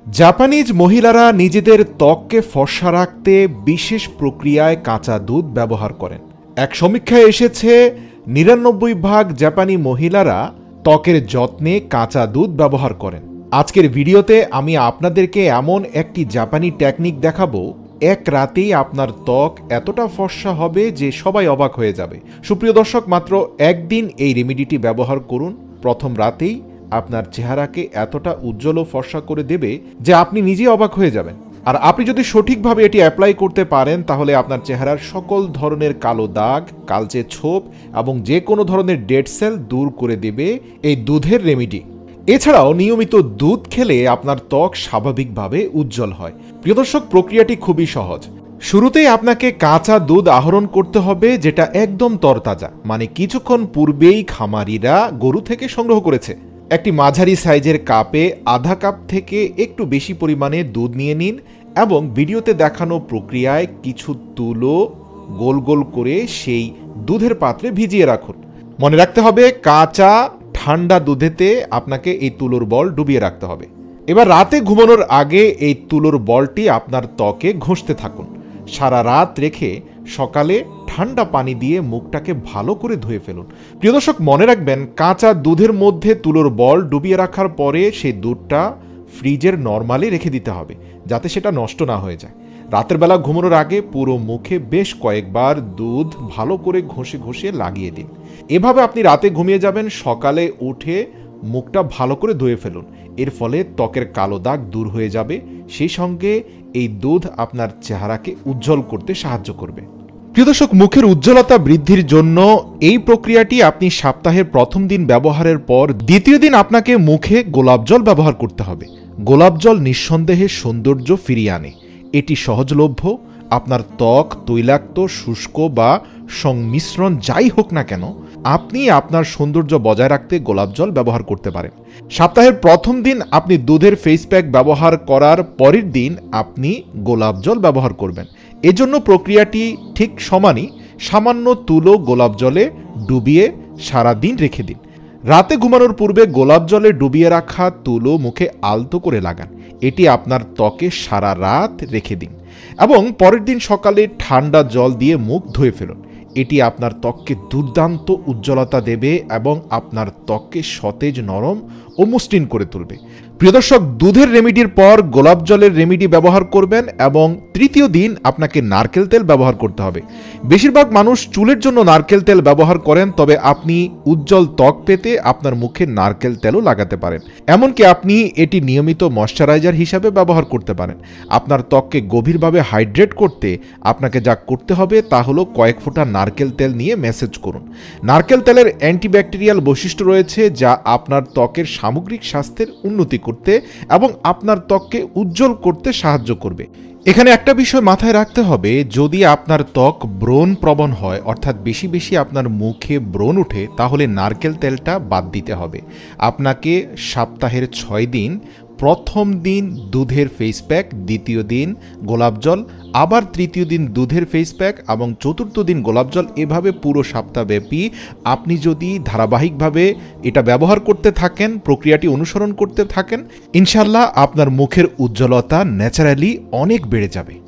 Japanese মহিলারা নিজেদের ত্বককে ফর্সা রাখতে বিশেষ প্রক্রিয়ায় কাঁচা দুধ ব্যবহার করেন। এক সমীক্ষায় এসেছে ৯৯% জাপানি মহিলারা ত্বকের যত্নে কাঁচা দুধ ব্যবহার করেন। আজকের ভিডিওতে আমি আপনাদেরকে এমন একটি জাপানি টেকনিক দেখাবো, এক রাতেই আপনার ত্বক এতটা ফর্সা হবে যে সবাই অবাক হয়ে যাবে। সুপ্রিয় দর্শক, মাত্র একদিন এই রেমেডিটি ব্যবহার করুন। প্রথম রাতেই আপনার চেহারাকে এতটা উজ্জ্বল ও ফর্সা করে দেবে যে আপনি নিজেই অবাক হয়ে যাবেন। আর আপনি যদি সঠিকভাবে এটি অ্যাপ্লাই করতে পারেন তাহলে আপনার চেহারার সকল ধরনের কালো দাগ, কালচে ছোপ এবং যে কোনো ধরনের ডেড সেল দূর করে দেবে এই দুধের রেমেডি। এছাড়াও নিয়মিত দুধ খেলে আপনার ত্বক স্বাভাবিকভাবে উজ্জ্বল হয়। প্রিয় দর্শক, প্রক্রিয়াটি খুবই সহজ। শুরুতেই আপনাকে কাঁচা দুধ আহরণ করতে হবে, যেটা একদম তরতাজা, মানে কিছুক্ষণ পূর্বেই খামারিরা গরু থেকে সংগ্রহ করেছে। একটি মাঝারি সাইজের কাপে আধা কাপ থেকে একটু বেশি পরিমাণে দুধ নিয়ে নিন এবং ভিডিওতে দেখানো প্রক্রিয়ায় কিছু তুলো গোল গোল করে সেই দুধের পাত্রে ভিজিয়ে রাখুন। মনে রাখতে হবে, কাঁচা ঠান্ডা দুধেতে আপনাকে এই তুলোর বল ডুবিয়ে রাখতে হবে। এবার রাতে ঘুমানোর আগে এই তুলোর বলটি আপনার ত্বকে ঘষতে থাকুন। সারা রাত রেখে সকালে ঠান্ডা পানি দিয়ে মুখটাকে ভালো করে ধুয়ে ফেলুন। প্রিয় দর্শক, মনে রাখবেন, কাঁচা দুধের মধ্যে তুলোর বল ডুবিয়ে রাখার পরে সেই দুধটা ফ্রিজের নরমালি রেখে দিতে হবে, যাতে সেটা নষ্ট না হয়ে যায়। রাতের বেলা ঘুমানোর আগে পুরো মুখে বেশ কয়েকবার দুধ ভালো করে ঘষে ঘষে লাগিয়ে দিন। এভাবে আপনি রাতে ঘুমিয়ে যাবেন, সকালে উঠে মুখটা ভালো করে ধুয়ে ফেলুন। এর ফলে ত্বকের কালো দাগ দূর হয়ে যাবে, সেই সঙ্গে এই দুধ আপনার চেহারাকে উজ্জ্বল করতে সাহায্য করবে। প্রিয় দর্শক, মুখের উজ্জ্বলতা বৃদ্ধির জন্য এই প্রক্রিয়াটি আপনি সপ্তাহের প্রথম দিন ব্যবহারের পর দ্বিতীয় দিন আপনাকে মুখে গোলাপ জল ব্যবহার করতে হবে। গোলাপ জল নিঃসন্দেহে সৌন্দর্য ফিরিয়ে আনে। এটি সহজলভ্য। আপনার ত্বক তৈলাক্ত, শুষ্ক বা সংমিশ্রণ যাই হোক না কেন, আপনি আপনার সৌন্দর্য বজায় রাখতে গোলাপ জল ব্যবহার করতে পারেন। সপ্তাহের প্রথম দিন আপনি দুধের ফেস প্যাক ব্যবহার করার পরের দিন আপনি গোলাপ জল ব্যবহার করবেন। এজন্য প্রক্রিয়াটি ঠিক সমানই। সামান্য তুলো গোলাপ জলে ডুবিয়ে সারা দিন রেখে দিন। রাতে ঘুমানোর পূর্বে গোলাপ জলে ডুবিয়ে রাখা তুলো মুখে আলতো করে লাগান। এটি আপনার ত্বকে সারা রাত রেখে দিন এবং পরের দিন সকালে ঠান্ডা জল দিয়ে মুখ ধুয়ে ফেলুন। এটি আপনার ত্বককে দুর্দান্ত উজ্জ্বলতা দেবে এবং আপনার ত্বককে সতেজ, নরম ও মসৃণ করে তুলবে। প্রিয় দর্শক, দুধের রেমেডির পর গোলাপ জলের রেমেডি ব্যবহার করবেন এবং তৃতীয় দিন আপনাকে নারকেল তেল ব্যবহার করতে হবে। বেশিরভাগ মানুষ চুলের জন্য নারকেল তেল ব্যবহার করেন, তবে আপনি উজ্জ্বল ত্বক পেতে আপনার মুখে নারকেল তেলও লাগাতে পারেন। এমনকি আপনি এটি নিয়মিত ময়শ্চারাইজার হিসাবে ব্যবহার করতে পারেন। আপনার ত্বককে গভীরভাবে হাইড্রেট করতে আপনাকে যা করতে হবে তা হলো কয়েক ফোঁটা নারকেল তেল নিয়ে ম্যাসেজ করুন। নারকেল তেলের অ্যান্টিব্যাকটেরিয়াল বৈশিষ্ট্য রয়েছে, যা আপনার ত্বকের সামগ্রিক স্বাস্থ্যের উন্নতি করতে এবং আপনার ত্বককে উজ্জ্বল করতে সাহায্য করবে। এখানে একটা বিষয় মাথায় রাখতে হবে, যদি আপনার ত্বক ব্রণ প্রবণ হয়, অর্থাৎ বেশি বেশি আপনার মুখে ব্রণ ওঠে, তাহলে নারকেল তেলটা বাদ দিতে হবে। আপনাকে সপ্তাহের 6 দিন, প্রথম দিন দুধের ফেস প্যাক, দ্বিতীয় দিন গোলাপ জল, আবার তৃতীয় দিন দুধের ফেস প্যাক এবং চতুর্থ দিন গোলাপ জল, এভাবে পুরো সপ্তাহব্যাপী আপনি যদি ধারাবাহিকভাবে এটা ব্যবহার করতে থাকেন, প্রক্রিয়াটি অনুসরণ করতে থাকেন, ইনশাল্লাহ আপনার মুখের উজ্জ্বলতা ন্যাচারালি অনেক বেড়ে যাবে।